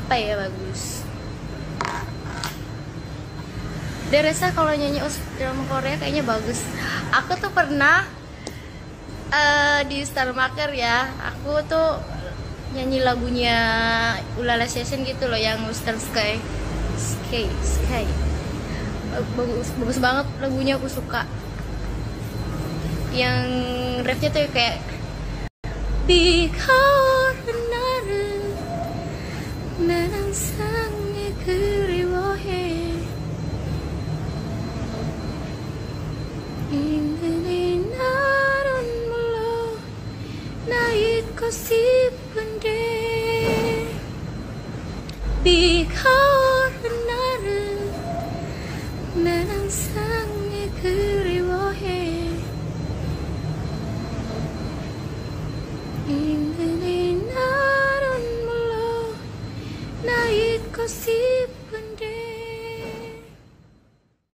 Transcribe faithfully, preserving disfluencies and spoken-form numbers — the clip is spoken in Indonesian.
apa ya, bagus. Deresa kalau nyanyi drama Korea kayaknya bagus. Aku tuh pernah uh, di Star Maker ya, aku tuh nyanyi lagunya Ulala Session gitu loh, yang Western Sky. Sky, Sky. Bagus, bagus banget lagunya, aku suka. Yang refnya tuh kayak Because 나를 난 항상 그리워해 인근의 나는 몰라 나 잊고 싶은데 Because 나를 난 항상 그리워해 인근의 나는 몰라 나 잊고 싶은데